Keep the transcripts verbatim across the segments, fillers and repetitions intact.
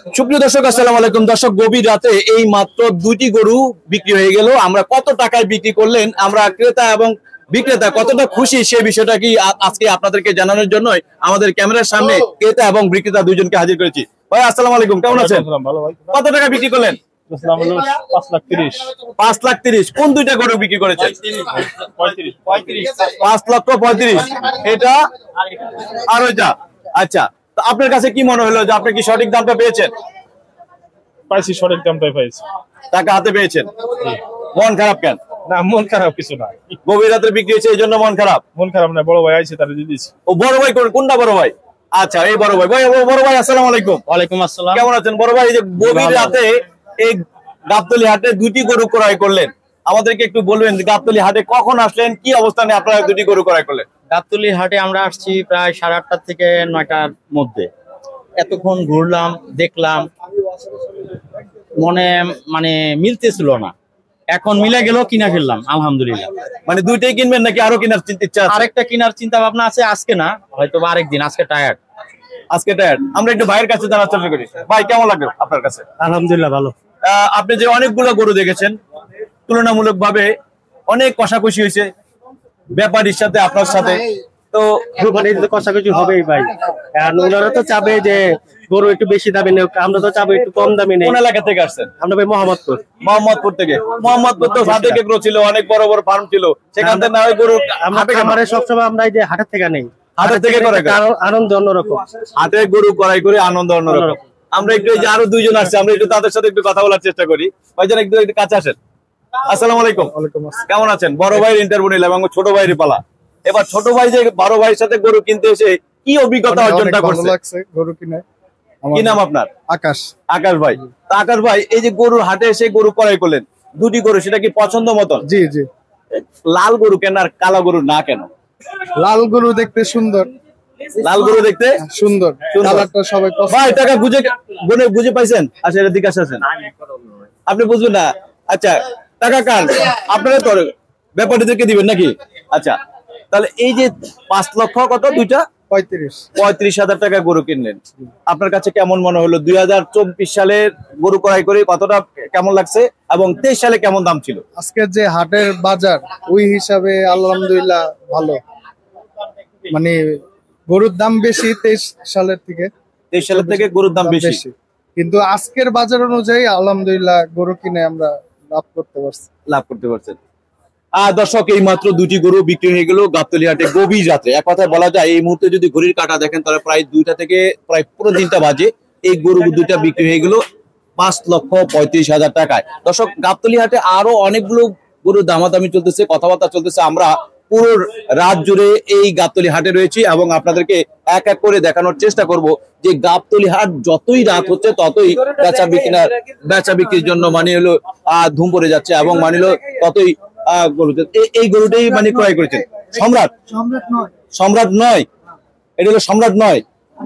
সুপ্রিয় দর্শক, আসসালামু আলাইকুম। দর্শক, গভীর রাতে এই মাত্র দুইটি গরু বিক্রি হয়ে গেল। আমরা কত টাকায় বিক্রি করলেন, আমরা ক্রেতা এবং বিক্রেতা কতটা খুশি সেই বিষয়টা কি আজকে আপনাদেরকে জানানোর জন্যই আমাদের ক্যামেরার সামনে ক্রেতা এবং বিক্রেতা দুইজনকে হাজির করেছি। ভাই আসসালামু আলাইকুম, কেমন আছেন? ভালো ভাই। কত টাকা বিক্রি করলেন? পাঁচ লাখ তিরিশ। পাঁচ লাখ তিরিশ। কোন দুইটা গরু বিক্রি করেছেন? পাঁচ লক্ষ পঁয়ত্রিশ। এটা আর ওইটা। আচ্ছা, তো আপনার কাছে কি মনে হলো যে আপনি কি সঠিক দামটা পেয়েছেন? পাইছি, সঠিক দামটাই পাইছি। টাকা হাতে পেয়েছেন। মন খারাপ কেন? না, মন খারাপ কিছু না। গভীর রাতে বিক্রি হয়েছে এই জন্য মন খারাপ? মন খারাপ না, বড় ভাই আইছে তারে দিয়ে দিয়েছি। ও বড় ভাই কোনটা? বড় ভাই। আচ্ছা, এই বড় ভাই। ভাই বড় ভাই আসসালামু আলাইকুম। ওয়ালাইকুম আসসালাম। কেমন আছেন বড় ভাই? এই যে গভীর রাতে এই গাবতলী হাটে দুটি গরু ক্রয় করলেন, আমাদেরকে একটু বলবেন গাবতলী হাটে কখন আসলেন, কি অবস্থানে আপনারা দুটি গরু ক্রয় করলেন? গাবতলী হাটে আমরা আসছি প্রায় সাড়ে আটটা থেকে নয়টার মধ্যে। এতক্ষণ ঘুরলাম, দেখলাম, মনে মানে মিলতেছিল না। এখন মিলে গেল, কিনা ফেললাম আলহামদুলিল্লাহ। মানে দুইটাই কিনবেন নাকি আরো কেনার ইচ্ছা আছে? আরেকটা কেনার চিন্তা ভাবনা আছে, আজকে না, হয়তো আরেকদিন। আজকে টায়ার্ড আজকে টায়ার্ড আমরা একটু ভাইয়ের কাছে জানার চেষ্টা করি। ভাই কেমন লাগলো আপনার কাছে? আলহামদুলিল্লাহ ভালো। আপনি যে অনেকগুলো গরু দেখেছেন, তুলনামূলক ভাবে অনেক কষাকষি হয়েছে ব্যাপারীর সাথে আপনার সাথে, তো কষাকষি হবেই ভাই। ওনারা তো চাবে যে গরু একটু বেশি দামে নেই, আমরা তো চাবো একটু কম দামে নেই। কোন এলাকা থেকে আসছেন? আমরা ভাই মোহাম্মদপুর। মোহাম্মদপুর থেকে। মোহাম্মদপুর তো সাথে গরু ছিল, অনেক বড় বড় ফার্ম ছিল, সেখান থেকে না হয় গরু আমরা সবসময় আমরা এই যে হাটের থেকে নেই, হাটের থেকে করে আনন্দ অন্যরকম। হাটে গরু করাই করে আনন্দ অন্যরকম। আমরা একটু এই যে আরো দুইজন আসছে, আমরা একটু তাদের সাথে একটু কথা বলার চেষ্টা করি। ভাইজান একটু একটু কাছে আসেন। আসসালামু আলাইকুম। কেমন আছেন? বড় ভাইয়ের ইন্টারভিউ নিলাম এবং ছোট ভাইয়ের পালা। এবার ছোট ভাই যে বড় ভাইয়ের সাথে গরু কিনতে এসে কি অভিজ্ঞতা অর্জনটা করছে? গরু কিনে। কি নাম আপনার? আকাশ। আকাশ ভাই। তা আকাশ ভাই, এই যে গরুর হাটে এসে গরু ক্রয় করলেন দুটি গরু, সেটা কি পছন্দ মতন? জি জি। লাল গরু কেন আর কালো গরু না কেন? লাল গরু দেখতে সুন্দর। লাল গরু দেখতে সুন্দর, কালারটা সবাই পছন্দ। ভাই টাকা বুঝে গুনে বুঝে পাইছেন? আচ্ছা, এর দিকে আসেন। আপনি বুঝবেন না। আচ্ছা, টাকা কার? আপনারা তো ব্যাপারীদেরকে দিবেন নাকি? আচ্ছা, তাহলে এই যে পাঁচ লক্ষ কত দুইটা পঁয়ত্রিশ পঁয়ত্রিশ হাজার টাকা গরু কিনলেন, আপনার কাছে কেমন মনে হলো? দুই হাজার চব্বিশ সালের গরু ক্রয় করে কতটা কেমন লাগছে এবং তেইশ সালে কেমন দাম ছিল? আজকের যে হাটের বাজার ওই হিসাবে আলহামদুলিল্লাহ ভালো। মানে গরুর দাম বেশি তেইশ সালের থেকে। তেইশ সালের থেকে গরুর দাম বেশি, কিন্তু আজকের বাজার অনুযায়ী আলহামদুলিল্লাহ গরু কিনে আমরা লাভ করতে পারছি। লাভ করতে পারছেন। আর দর্শক, এই মাত্র দুটি গরু বিক্রি হয়ে গেল গাবতলী হাটে গভীর রাতে। এক কথায় বলা যায় এই মুহূর্তে যদি ঘড়ির কাঁটা দেখেন তাহলে প্রায় দুইটা থেকে প্রায় পুরো তিনটা বাজে এই গরু দুইটা বিক্রি হয়ে গেল পাঁচ লক্ষ পঁয়ত্রিশ হাজার টাকায়। দর্শক, গাবতলী হাটে আরো অনেকগুলো গরু দামাদামি চলতেছে, কথাবার্তা চলতেছে। আমরা পুরো রাত জুড়ে এই গাবতলী হাটে রয়েছি এবং আপনাদেরকে এক এক করে দেখানোর চেষ্টা করব যে গাবতলী হাট যতই রাত হচ্ছে ততই বেচা বিক্রি বেচা বিক্রির জন্য মানে হলো আহ ধুম পড়ে যাচ্ছে এবং মানে হলো ততই এই গরুটাই মানে ক্রয় করেছেন। সম্রাট সম্রাট নয়, এটা হলো সম্রাট নয়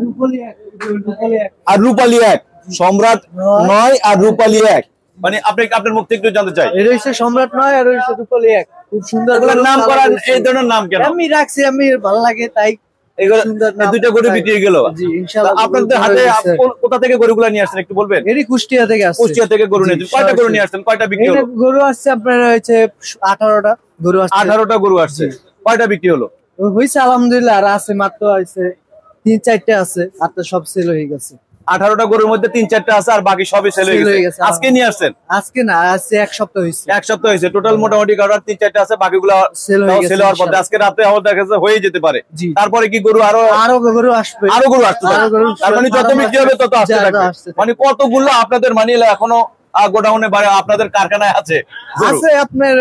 আর রূপালী এক। সম্রাট নয় আর রূপালী এক, মানে আপনি আপনার মুখ থেকে একটু জানতে চাই। এটা হচ্ছে সম্রাট নয় আর হচ্ছে রূপালী এক। খুব সুন্দর নাম করার এই ধরনের নাম কেন? আমি রাখছি, আমি ভালো লাগে তাই। দুইটা গরু বিক্রি গেল। আপনাদের হাতে কোথা থেকে গরুগুলা নিয়ে আসছেন একটু বলবেন? এটি কুষ্টিয়া থেকে আসছে। কুষ্টিয়া থেকে গরু নিয়ে কয়টা গরু নিয়ে আসছেন? কয়টা বিক্রি হলো? গরু আসছে আপনার হচ্ছে আঠারোটা গরু আসছে। আঠারোটা গরু আসছে, কয়টা বিক্রি হলো? হয়েছে আলহামদুলিল্লাহ। আর আছে মাত্র আছে তিন চারটে আছে, আর তো সব সেল হয়ে গেছে। আঠারোটা গরুর মধ্যে তিন চারটা আছে আর বাকি সবই সেল হয়ে গেছে। আজকে নিয়ে আসছেন? আজকে না, আজকে এক সপ্তাহ হয়েছে। এক সপ্তাহ হয়েছে টোটাল। মোটামুটি গরু তিন চারটা আছে, বাকিগুলো সেল হওয়ার পর আজকে রাতে আমাদের দেখা যাচ্ছে হয়ে যেতে পারে। তারপরে কি গরু আরো আরো গরু আসবে? আরো গরু আসছে, তার মানে যত বিক্রি হবে তত আসতে থাকবে। মানে কতগুলো আপনাদের মানে এখনো গোডাউনে আপনাদের কারখানায় আছে? আছে আপনার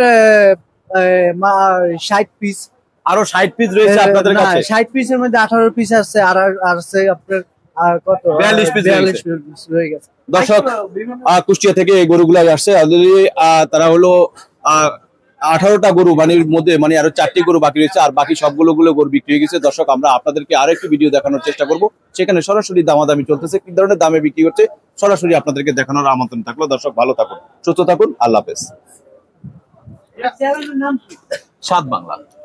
ষাট পিস। আরো ষাট পিস রয়েছে আপনাদের কাছে? ষাট পিসের মধ্যে আঠারো পিস আছে, আর আছে আপনার বিয়াল্লিশ পিস রয়ে গেছে। দর্শক, কুষ্টিয়া থেকে এই গরুগুলো আসছে। তারা হলো আঠারোটা গরু মানে মধ্যে মানে আরো চারটি গরু বাকি রয়েছে, আর বাকি সবগুলো গুলো গরু বিক্রি হয়ে গেছে। দর্শক, আমরা আপনাদেরকে আরো একটি ভিডিও দেখানোর চেষ্টা করব, সেখানে সরাসরি দামাদামি চলতেছে, কি ধরনের দামে বিক্রি হচ্ছে সরাসরি আপনাদেরকে দেখানোর আমন্ত্রণ থাকলো। দর্শক, ভালো থাকুন, সুস্থ থাকুন, আল্লাহ হাফেজ। সাত বাংলা।